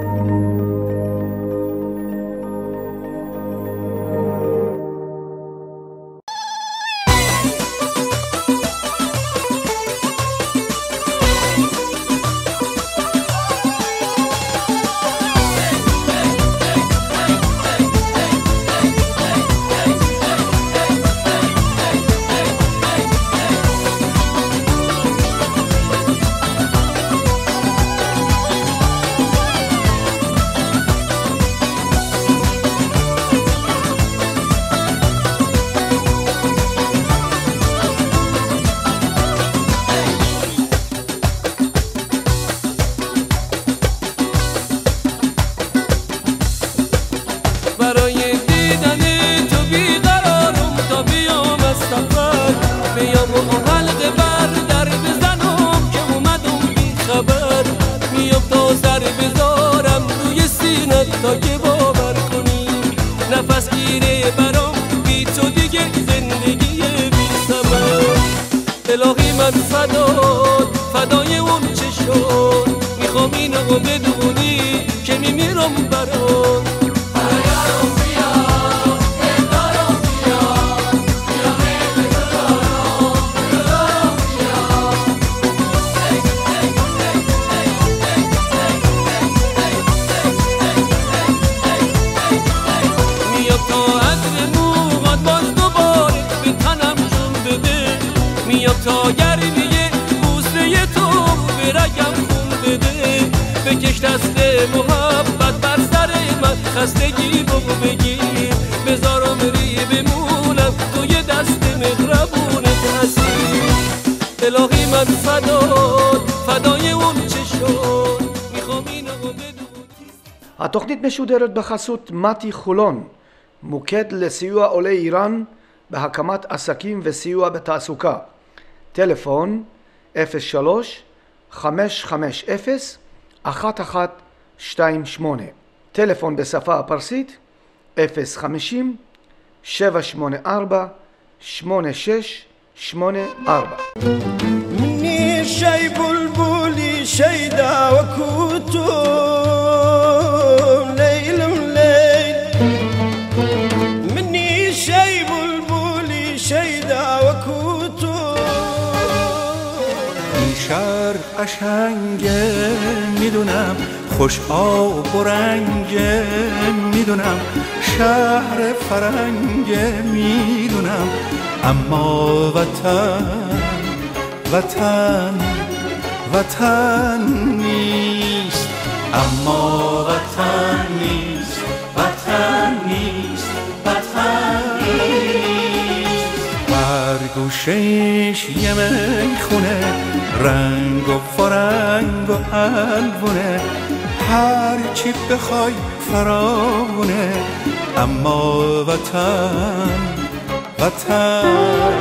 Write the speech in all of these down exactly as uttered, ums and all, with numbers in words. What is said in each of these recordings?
تا که باور کنی نفس گیره برام بی تو دیگه زندگی بی ثمر. الهی من فدات فدای اون چشات، میخوام اینو بدونی که میمیرم برات. تا گرمیه بوسه تو برگم خون بده، بکش دست محبت بر سر من، خستگی بگو بگیر بذارم ری بمونم توی دست مهربونت حسین. الهی من فدات فدای اون چشات، میخوام اینو بدونی. התוכנית משודרת בחסות מתי חולון, מוקד לסיוע עולי איראן בהקמת עסקים וסיוע בתעסוקה. טלפון אפס שלוש חמש חמש אפס אחת אחת שתיים שמונה. טלפון בשפה הפרסית אפס חמישים שבע שמונה ארבע שמונה שש שמונה ארבע. مني شي بلبلي شيدا وكوتو ليل مليل، مني شي بلبلي شيدا وكوتو. شهر قشنگه میدونم، خوش آب و رنگه میدونم، شهر فرنگه میدونم، اما وطن وطن وطن نیست، اما وطن نیست، وطن نیست، وطن نیست. برگوشش یه میخونه، رنگ و فرنگ و الوونه، هر چی بخوای فراونه، اما وطن وطن.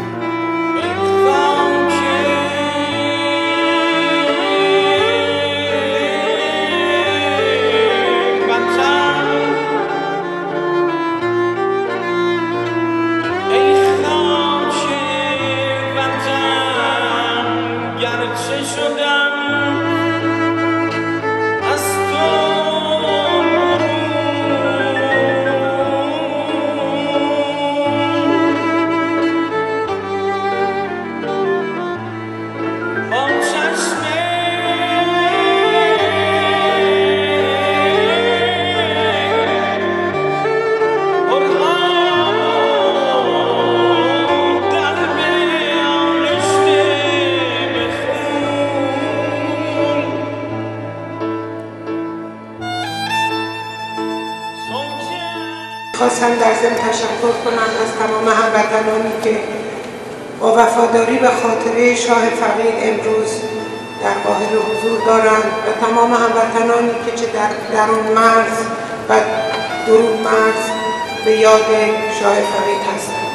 خواستم در ضمن تشکر کنم از تمام هموطنانی که با وفاداری به خاطره شاه فقید امروز در قاهره حضور دارند و تمام هموطنانی که چه در درون مرز و درون مرز به یاد شاه فقید هستند.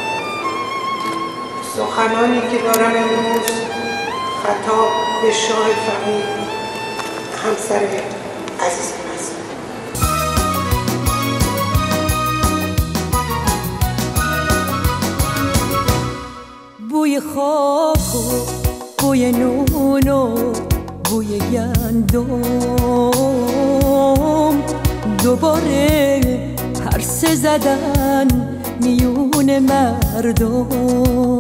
سخنانی که دارم امروز خطاب به شاه فقید همسر عزیزم است. بوی خاک و بوی نون و بوی گندم، دوباره پرسه زدن میون مردم،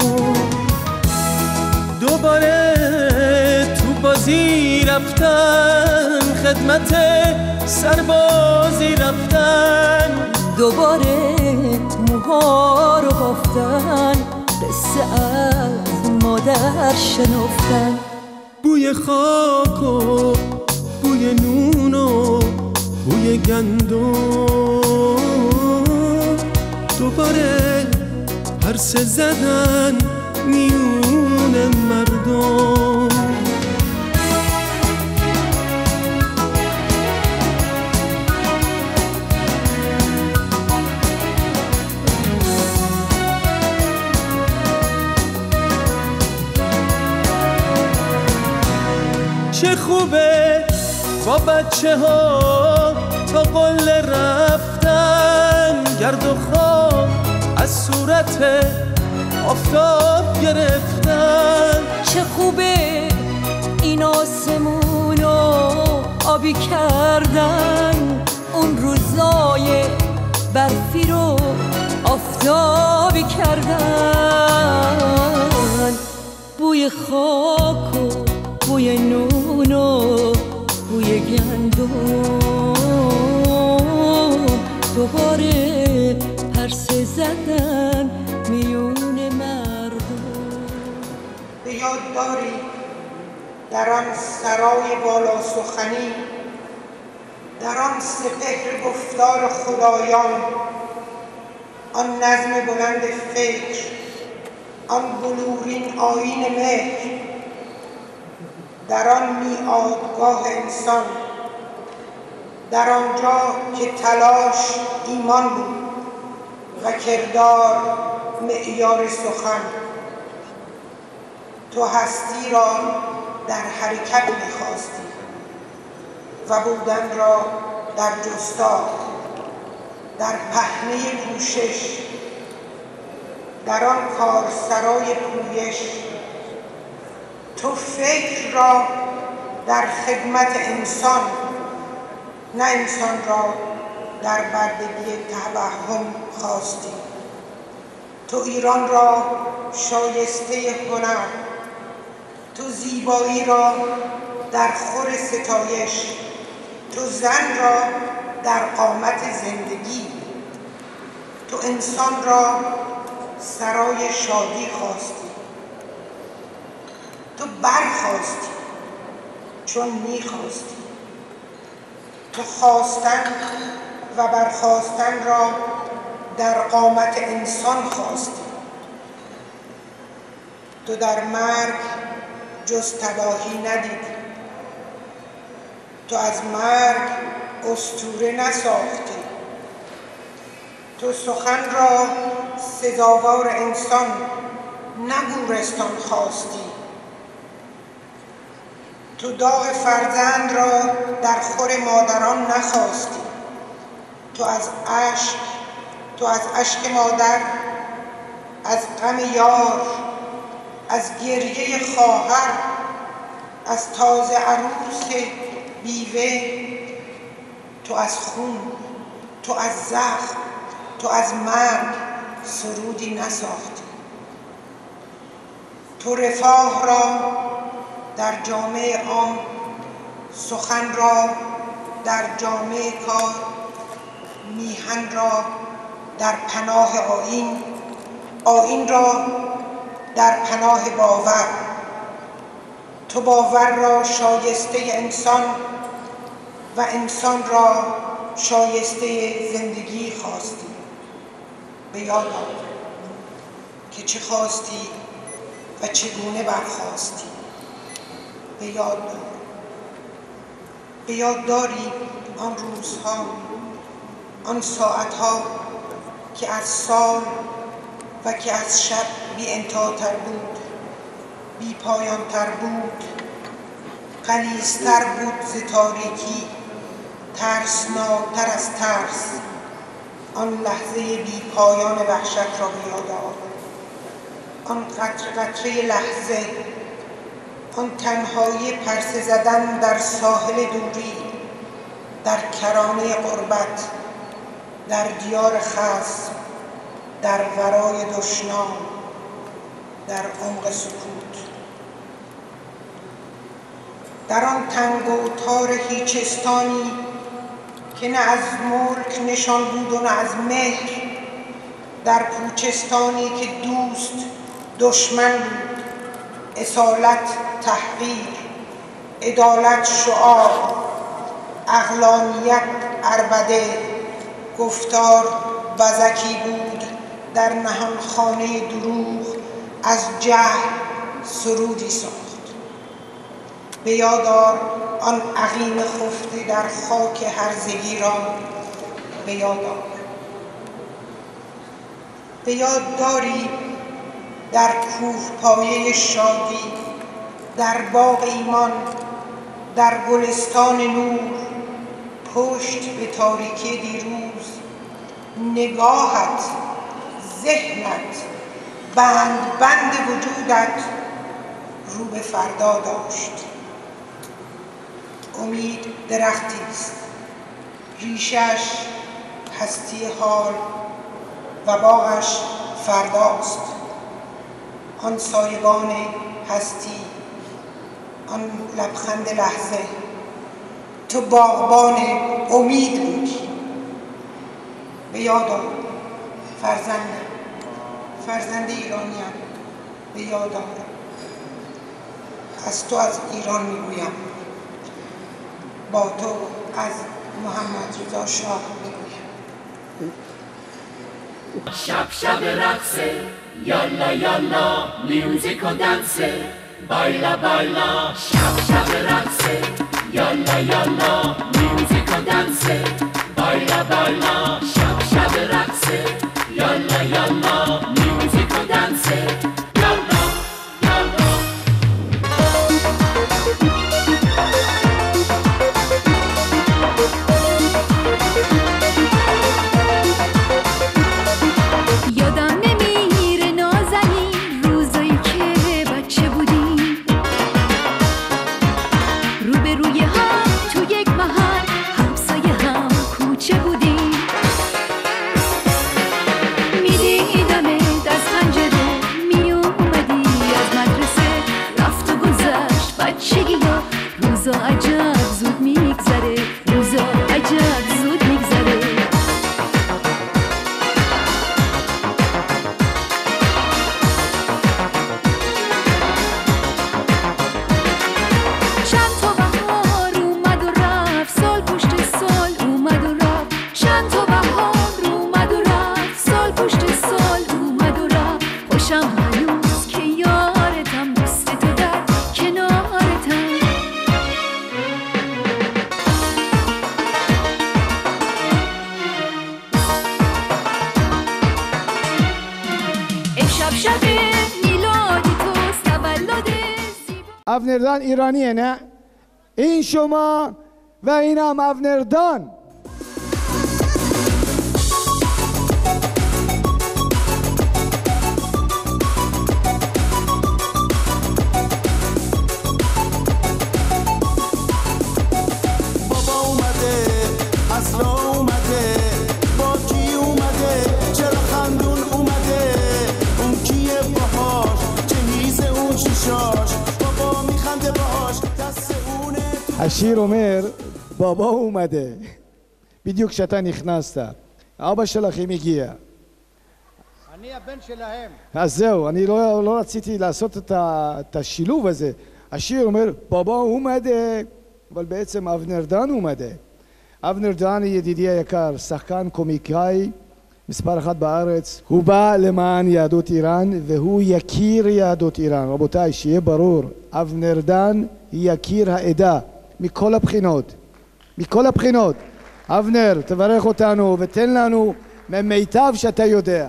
دوباره تو بازی رفتن، خدمت سربازی رفتن، دوباره موها رو بافتن، قصه از مادر شنفتن. بوی خاک و بوی نون و بوی گندم، دوباره پرسه زدن میون مردم. چه خوبه با بچه ها تا قله رفتن، گرد و خاک از صورت آفتاب گرفتن. چه خوبه این آسمونو آبی کردن، اون روزای برفی رو آفتابی کردن. بوی خاک و بوی نون و بوی گندم، دوباره پرسه زدن میون مردم. به یاد داری در آن سرای بالا سخنی، در آن سپهر گفتار خدایان، آن نظم بلند فکر، آن بلورین آیین مهر، در آن میعادگاه انسان، در آنجا که تلاش ایمان بود و کردار معیار سخن. تو هستی را در حرکت می‌خواستی و بودن را در جستار، در پهنه کوشش، در آن کارسرای پویش. تو فکر را در خدمت انسان، نه انسان را در بردگی توهم خواستی. تو ایران را شایسته هنر، تو زیبایی را در خور ستایش، تو زن را در قامت زندگی، تو انسان را سرای شادی خواستی. تو برخواستی چون میخواستی. تو خواستن و برخواستن را در قامت انسان خواستی. تو در مرگ جز تباهی ندیدی. تو از مرگ اسطوره نساختی. تو سخن را سزاوار انسان نه گورستان خواستی. تو داغ فرزند را در خور مادران نخواستی. تو از اشک تو از اشک مادر، از غم یار، از گریه خواهر، از تازه عروس بیوه، تو از خون، تو از زخم، تو از مرگ سرودی نساختی. تو رفاه را در جامعه عام، سخن را در جامعه کار، میهن را در پناه آیین، آیین را در پناه باور. تو باور را شایسته انسان و انسان را شایسته زندگی خواستی. به یاد آور که چه خواستی و چگونه برخواستی. به یاد دار به یاد داری آن روزها، آن ساعتها که از سال و که از شب بی انتهاتر بود، بی پایانتر بود، غلیظتر بود ز تاریکی، ترسناکتر از ترس. آن لحظه بی پایان وحشت را به یاد آور. آن قطره قطره لحظه آن تنهایی پرسه زدن در ساحل دوری، در کرانه غربت، در دیار خصم، در ورای دشنام، در عمق سکوت. در آن تنگ و تار هیچستانی که نه از ملک نشان بود و نه از مهر، در پوچستانی که دوست دشمن بود، اصالت تحقیر، عدالت شعار، عقلانیت عربده، گفتار بزکی بود. در نهانخانه دروغ از جهل سرودی ساخت. به یاد آر آن عقیم خفته در خاک هرزگی را، به یاد آر. به یاد داری در کوه پایه شادی، در باغ ایمان، در گلستان نور، پشت به تاریکی دیروز، نگاهت، ذهنت، بند بند وجودت رو به فردا داشت. امید درختی است، ریشش هستی حال و باغش فرداست. آن سایبان هستی، آن لبخند لحظه، تو باغبان امید بودی. به یاد آر فرزند فرزند ایرانیم، به یاد آر. از تو از ایران میگویم، با تو از محمد رضا شاه میگویم. شب شب رقصه، یالا یالا، میوزیک و دنسه، بایلا بایلا. شب شب رقصه، یالا یالا، میوزیک و دنسه، بایلا بایلا. شب شب رقصه، یالا یالا، میوزیک و دنسه، یالا یالا. یادم نمیره نازنین روزایی که بچه بودیم، روبروی هم تو یک محل همسایه هم کوچه بودیم. میدیدمت از پنجره میومدی از مدرسه، رفت و گذشت بچگی ها، روزا عجب زود میگذره، روزا عجب زود میگذره. چند تا بهار اومد و رفت، سال پشت سال اومد و رفت. چند تا بهار اومد و رفت، سال پشت سال اومد و رفت. خوشم هنوز که یارتم، دوست تو در کنارتم. امشب شب میلاد توست، تولد زیبا. افنردان ایرانیه نه؟ این شما و اینم افنردان. بابا اومده، عصرا اومده، با کی اومده، چرا خندون اومده، اون کیه باهاش، چه میزه اون شیشاش، بابا میخنده باهاش، دست اونه. השיר אומר, בבא ומדה. בדיוק כשאתה נכנסת. אבא שלכם הגיע. אני הבן שלהם. אז זהו, אני לא, לא רציתי לעשות את, ה, את השילוב הזה. השיר אומר, בבא ומדה, אבל בעצם אבנר דן ומדה. אבנר דן ידידי היקר, שחקן קומיקאי, מספר אחת בארץ. הוא בא למען יהדות איראן, והוא יכיר יהדות איראן. רבותיי, שיהיה ברור, אבנר דן יכיר העדה. מכל הבחינות, מכל הבחינות. אבנר, תברך אותנו ותן לנו ממיטב שאתה יודע.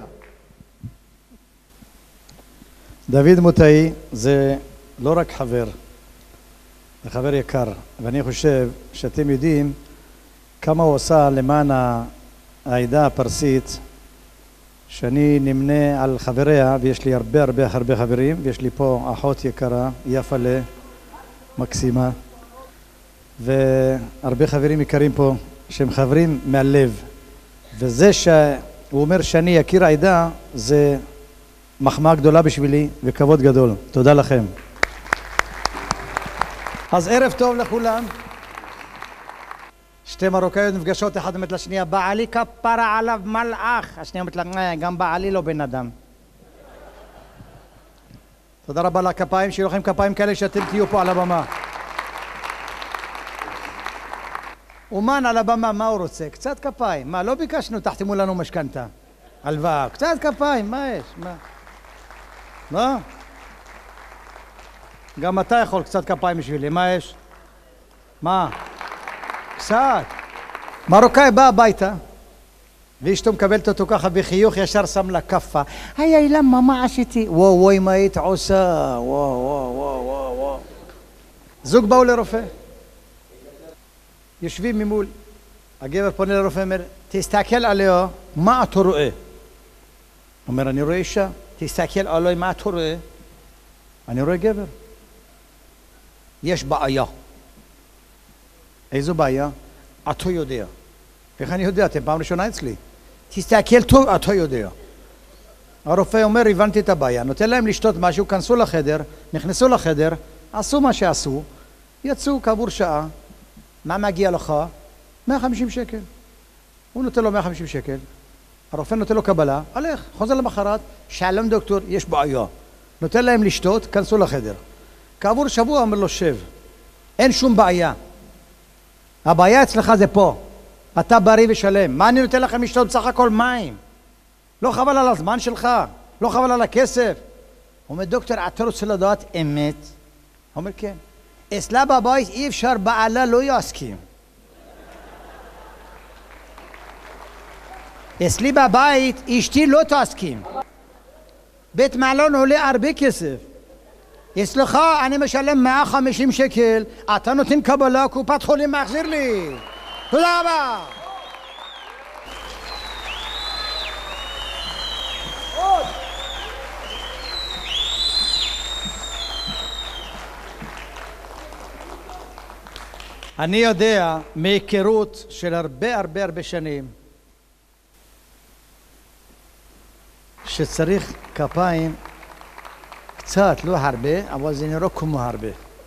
דוד מוטאי זה לא רק חבר, זה חבר יקר, ואני חושב שאתם יודעים כמה הוא עושה למען העדה הפרסית, שאני נמנה על חבריה, ויש לי הרבה הרבה הרבה חברים, ויש לי פה אחות יקרה, יפלה, מקסימה, והרבה חברים יקרים פה שהם חברים מהלב, וזה שהוא אומר שאני יקיר העדה זה מחמאה גדולה בשבילי וכבוד גדול. תודה לכם. אז ערב טוב לכולם. שתי מרוקאיות נפגשות אחד אומרת לשנייה, בעלי כפרה עליו מלאך. השנייה אומרת לה, גם בעלי לא בן אדם. תודה רבה לכפיים, שיהיו לכם כפיים כאלה שאתם תהיו פה על הבמה. אומן על הבמה, מה הוא רוצה? קצת כפיים. מה, לא ביקשנו, תחתמו לנו משכנתה. הלוואה, קצת כפיים, מה יש? מה? מה? גם אתה יכול קצת כפיים בשבילי, מה יש? מה? קצת. מרוקאי בא הביתה, ואשתו מקבלת אותו ככה בחיוך, ישר שם לה כפה. היי, למה, מה עשיתי? וואו, וואי, מה היית עושה? וואו, וואו, וואו, וואו, וואו. זוג באו לרופא. יושבים ממול. הגבר פונה לרופא, אומר, תסתכל עליה, מה אתה רואה? אומר, אני רואה אישה. תסתכל עליי, מה אתה רואה? אני רואה גבר. יש בעיה. איזו בעיה? אתה יודע. איך אני יודע? אתם פעם ראשונה אצלי. תסתכל טוב, אתה יודע. הרופא אומר, הבנתי את הבעיה. נותן להם לשתות משהו, כנסו לחדר, נכנסו לחדר, עשו מה שעשו, יצאו כעבור שעה. מה מגיע לך? מאה וחמישים שקל. הוא נותן לו מאה וחמישים שקל. הרופא נותן לו קבלה, הלך, חוזר למחרת, שלום דוקטור, יש בעיה. נותן להם לשתות, כנסו לחדר. כעבור שבוע אומר לו, שב. אין שום בעיה. הבעיה אצלך זה פה. אתה בריא ושלם. מה אני נותן לכם לשתות? בסך הכל מים. לא חבל על הזמן שלך? לא חבל על הכסף? הוא אומר, דוקטור, אתה רוצה לדעת אמת? הוא אומר, כן. אצלה בבית אי אפשר, בעלה לא יסכים. אצלי בבית אשתי לא תסכים. בית מלון עולה הרבה כסף. אצלך אני משלם מאה וחמישים שקל, אתה נותן קבלה, קופת חולים מחזיר לי. תודה רבה. עוד. אני יודע מהיכרות של הרבה הרבה הרבה שנים שצריך כפיים קצת, לא הרבה, אבל זה נראה כמו הרבה.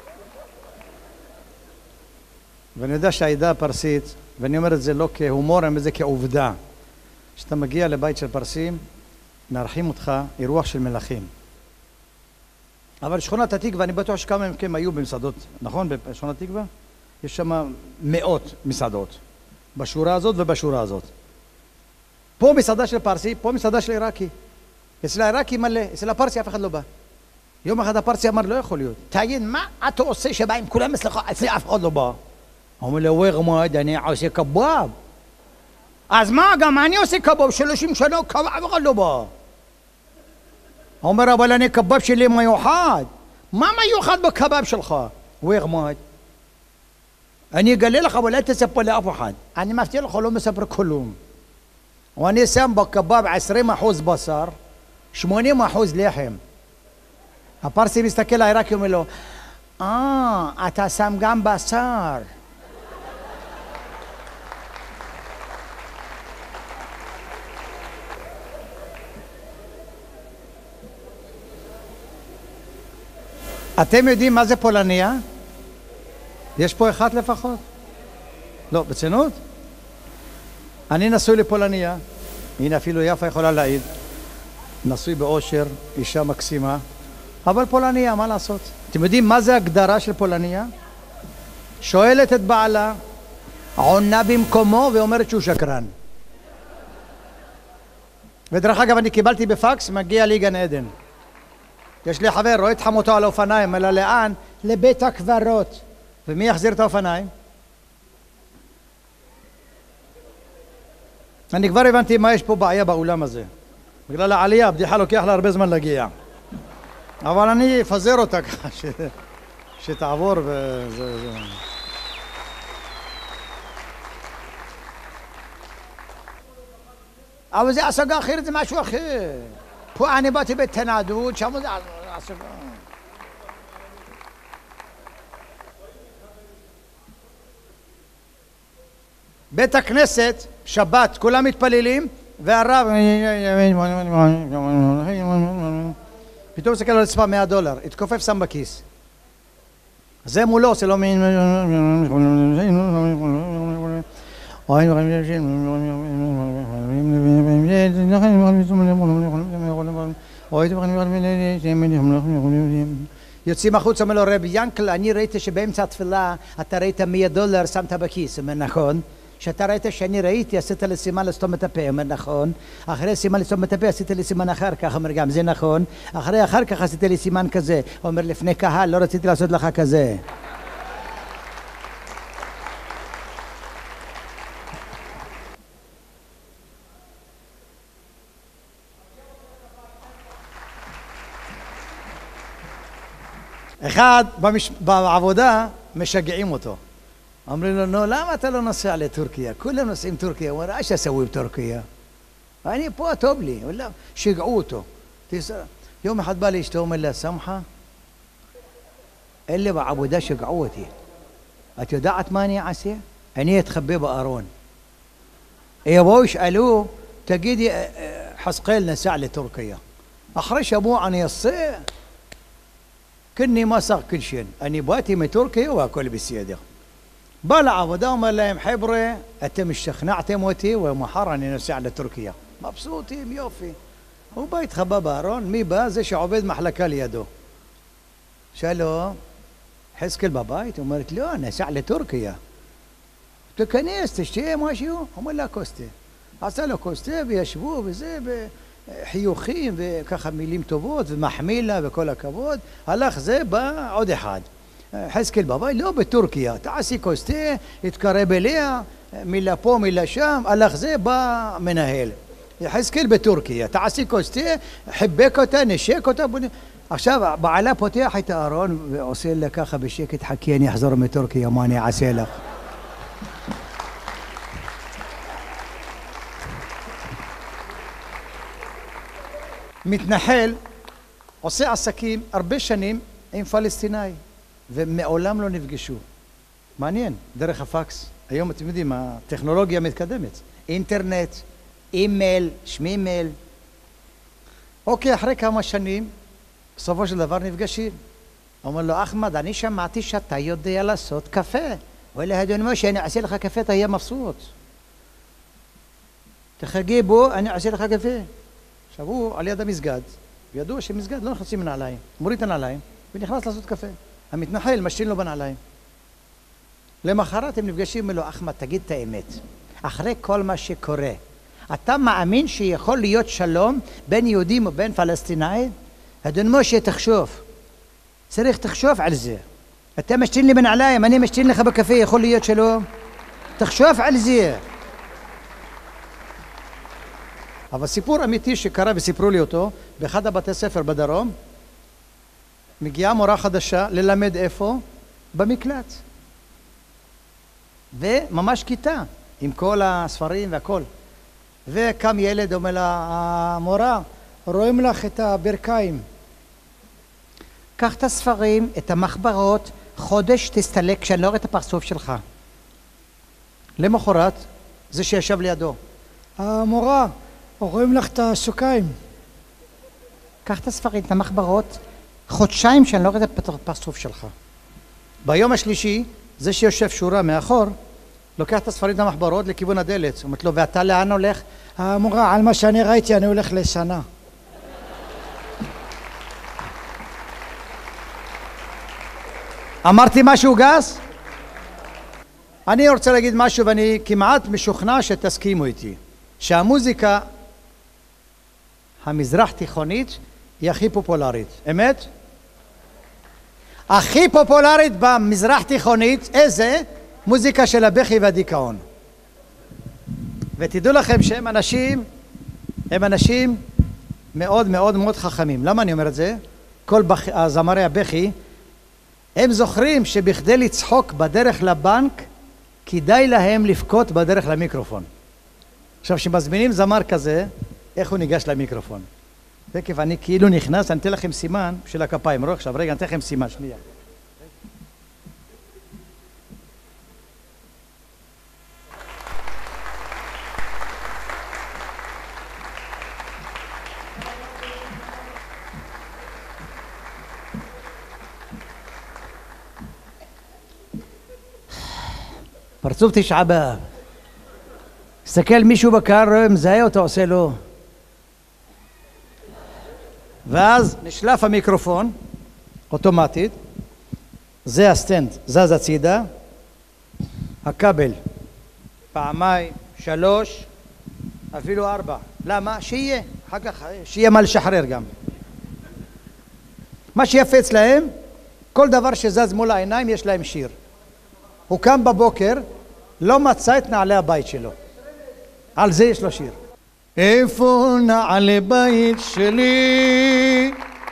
ואני יודע שהעדה הפרסית, ואני אומר את זה לא כהומור, אני אומר את זה כעובדה, כשאתה מגיע לבית של פרסים, מארחים אותך אירוח של מלכים. אבל שכונת התקווה, אני בטוח שכמה מכם היו במסעדות, נכון? בשכונת התקווה? יש שם מאות מסעדות, בשורה הזאת ובשורה הזאת. פה מסעדה של פרסי, פה מסעדה של עיראקי. אצל העיראקי מלא, אצל הפרסי אף אחד לא בא. יום אחד הפרסי אמר, לא יכול להיות. תגיד, מה אתה עושה שבאים כולם אצלך, אצלי אף אחד לא בא? הוא אומר לו, וואי גמוד, אני עושה קבב. אז מה, גם אני עושה קבב, שלושים שנה קבב, אף אחד לא בא. הוא אומר, אבל אני קבב שלי מיוחד. מה מיוחד בקבב שלך? וואי גמוד. אני אגלה לך, אבל לא תספר לאף אחד. אני מבטיח לך, לא מספר כלום. ואני שם בקבב עשרים אחוז בשר, שמונים אחוז לחם. הפרסי מסתכל לעיראקי ואומר לו, אה, אתה שם גם בשר. אתם יודעים מה זה פולניה? יש פה אחד לפחות? לא, בצנות? אני נשוי לפולניה, הנה אפילו יפה יכולה להעיד, נשוי באושר, אישה מקסימה, אבל פולניה, מה לעשות? אתם יודעים מה זה הגדרה של פולניה? שואלת את בעלה, עונה במקומו ואומרת שהוא שקרן. ודרך אגב, אני קיבלתי בפקס, מגיע לי גן עדן. יש לי חבר, רואה את חמותו על האופניים, אלא לאן? לבית הקברות. ומי יחזיר את האופניים? אני כבר הבנתי מה יש פה בעיה באולם הזה. בגלל העלייה, הבדיחה לוקח לה הרבה זמן להגיע. אבל אני אפזר אותה ככה, ש... שתעבור וזה... זה... אבל זה השגה אחרת, זה משהו אחר. פה אני באתי בתנדות, שם זה השגה. בית הכנסת, שבת, כולם מתפללים, והרב פתאום מסתכל על עצמה מאה דולר, התכופף שם בכיס. זה מולו עושה לו מין... יוצאים החוץ, אומר לו רבי ינקל, אני ראיתי שבאמצע התפילה אתה ראית מאה דולר, שמת בכיס. אומר נכון. שאתה ראית שאני ראיתי, עשית לי סימן לסתום את הפה. אומר נכון. אחרי סימן לסתום את הפה עשית לי סימן אחר כך. אומר גם זה נכון. אחרי אחר כך עשית לי סימן כזה. אומר לפני קהל לא רציתי לעשות לך כזה. אחד במש... בעבודה משגעים אותו. אומרים לו, נו, למה אתה לא נוסע לטורקיה? כולם נוסעים טורקיה. הוא אומר, אש אסווי בטורקיה. אני פה, טוב לי. שיגעו אותו. יום אחד בא לאשתו, אומר לה, סמחה, אלה בעבודה שיגעו אותי. את יודעת מה אני אעשה? אני אתחבא בארון. יבואו ישאלו, תגידי, חסקל נסע לטורקיה. אחרי שבוע אני אעשה... كني ما صار كل شيء أنا باتي من تركيا وأكل بالسيادة بلا عبدا وما لهم حبرة أتم استخنعتم وتي ومحر أني نسع لتركيا مبسوطي ميوفي وبيت خباب هارون مي باز إيش عبيد محلكة ليده شالو حس كل بابايت ومرت له نسع لتركيا تكنيس تشتي ماشيو هم لا كوستي عسلو كوستي بيشبوه بزي חיוכים וככה מילים טובות ומחמילה וכל הכבוד. הלך זה בא עוד אחד. חזקאל בבית לא בטורקיה. תעשי כוסתה, התקרב אליה, מילה פה מילה שם. הלך זה בא מנהל. חזקאל בטורקיה. תעשי כוסתה, חיבק אותה, נשק אותה. עכשיו בעלה פותח את הארון ועושה לה ככה בשקט, חכי אני אחזור מטורקיה, מה אני אעשה לך? מתנחל עושה עסקים הרבה שנים עם פלסטיני ומעולם לא נפגשו. מעניין, דרך הפקס. היום אתם יודעים, הטכנולוגיה מתקדמת. אינטרנט, אימייל, שמימייל. אוקיי, אחרי כמה שנים, בסופו של דבר נפגשים. אומר לו, אחמד, אני שמעתי שאתה יודע לעשות קפה. ואלה אדון משה, אני אעשה לך קפה, תהיה מבסוט. תחגי בו, אני אעשה לך קפה. עכשיו הוא על יד המסגד, וידוע שמסגד לא נכנסים מנעליים, מוריד את הנעליים ונכנס לעשות קפה. המתנחל משתין לו בנעליים. למחרת הם נפגשים ולו, אחמד, תגיד את האמת. אחרי כל מה שקורה, אתה מאמין שיכול להיות שלום בין יהודים ובין פלסטינאים? אדון משה, תחשוב. צריך תחשוב על זה. אתה משתין לי בנעליים, אני משתין לך בקפה, יכול להיות שלום? תחשוב על זה. אבל סיפור אמיתי שקרה וסיפרו לי אותו, באחד הבתי ספר בדרום, מגיעה מורה חדשה ללמד איפה? במקלט. וממש כיתה, עם כל הספרים והכל. וקם ילד, אומר לה, המורה, רואים לך את הברכיים. קח את הספרים, את המחברות, חודש תסתלק כשאני לא רואה את הפרצוף שלך. למחרת, זה שישב לידו. המורה, רואים לך את השוקיים. קח את הספרים, את המחברות, חודשיים שאני לא רואה את הפרצוף שלך. ביום השלישי, זה שיושב שורה מאחור, לוקח את הספרים, את המחברות, לכיוון הדלת. הוא אומרת לו, ואתה לאן הולך? המורה, על מה שאני ראיתי, אני הולך לשנה. אמרתי משהו גס? אני רוצה להגיד משהו, ואני כמעט משוכנע שתסכימו איתי. שהמוזיקה המזרח תיכונית היא הכי פופולרית. אמת? הכי פופולרית במזרח תיכונית, איזה? מוזיקה של הבכי והדיכאון. ותדעו לכם שהם אנשים, הם אנשים מאוד מאוד מאוד חכמים. למה אני אומר את זה? כל בח... זמרי הבכי, הם זוכרים שבכדי לצחוק בדרך לבנק, כדאי להם לבכות בדרך למיקרופון. עכשיו, כשמזמינים זמר כזה, איך הוא ניגש למיקרופון? תקף, אני כאילו נכנס, אני אתן לכם סימן של הכפיים. רואו עכשיו, רגע, אני אתן לכם סימן, שנייה. פרצוף תשעה באב. מסתכל מישהו בקהל, רואה, מזהה אותו, עושה לו. ואז נשלף המיקרופון, אוטומטית. זה הסטנד, זז הצידה. הכבל, פעמיים, שלוש, אפילו ארבע. למה? שיהיה, אחר כך, שיהיה מה לשחרר גם. מה שיפה אצלהם, כל דבר שזז מול העיניים יש להם שיר. הוא קם בבוקר, לא מצא את נעלי הבית שלו. על זה יש לו שיר. איפה נעלי בית שלי?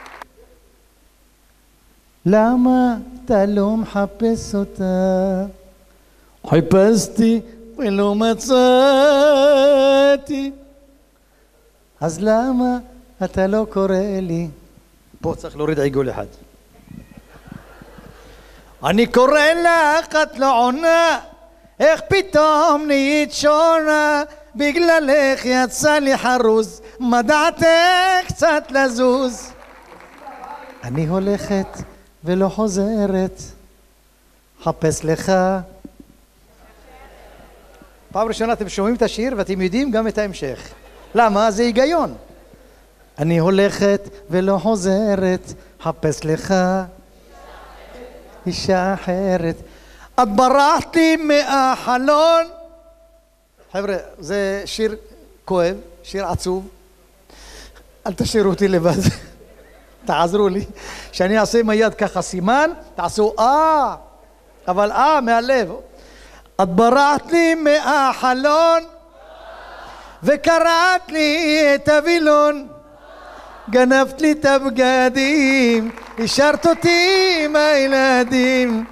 למה אתה לא מחפש אותה? חיפשתי ולא מצאתי. אז למה אתה לא קורא לי? פה צריך להוריד עיגול אחד. אני קורא לך, את לא עונה, איך פתאום נהיית שונה, בגללך יצא לי חרוז, מדעתך קצת לזוז. אני הולכת ולא חוזרת, חפש לך. פעם ראשונה אתם שומעים את השיר ואתם יודעים גם את ההמשך. למה? זה היגיון. אני הולכת ולא חוזרת, חפש לך אישה אחרת. את ברחת לי מהחלון. חבר'ה, זה שיר כואב, שיר עצוב. אל תשאירו אותי לבד. תעזרו לי. שאני אעשה עם היד ככה סימן, תעשו אה, אבל אה מהלב. את ברחת לי מהחלון וקראת לי את הווילון, גנבת לי את הבגדים, השארת אותי עם הילדים.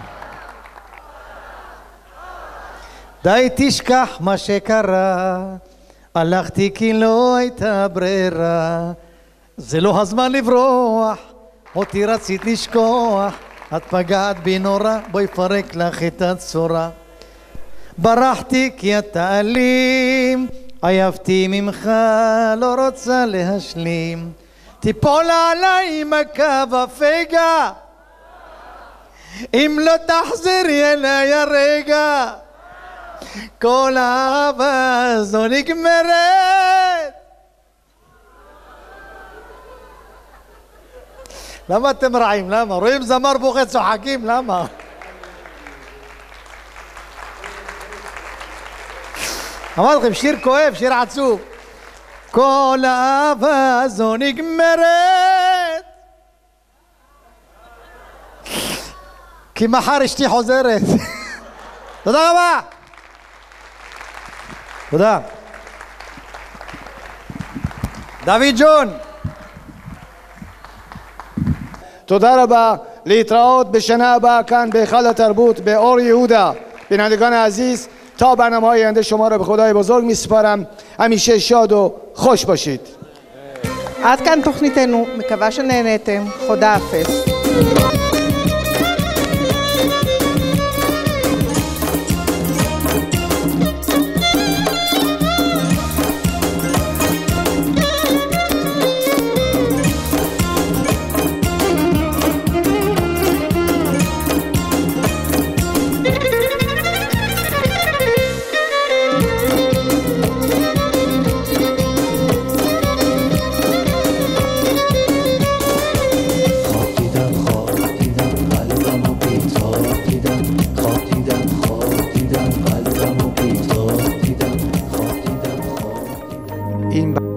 די תשכח מה שקרה, הלכתי כי לא הייתה ברירה. זה לא הזמן לברוח, אותי רצית לשכוח, את פגעת בי נורא, בואי פרק לך את הצורה. ברחתי כי אתה אלים, עייפתי ממך, לא רוצה להשלים. תיפול עליי מכה ופגע, אם לא תחזרי אליי הרגע, כל האהבה הזו נגמרת. למה אתם רעים? למה? רואים זמר בוכה צוחקים? למה? אמרתי לכם, שיר כואב, שיר עצוב. כל האהבה הזו נגמרת, כי מחר אשתי חוזרת. תודה רבה. תודה. דוד ג'ון. תודה רבה, להתראות בשנה הבאה כאן בהיכל התרבות באור יהודה. בینندگان عزیز تا برنامه های آینده شما را به خدای بزرگ میسپارم. همیشه شاد و خوش باشید. עד כאן תוכניתנו, מקווה שנהנתם. חודה אפס. این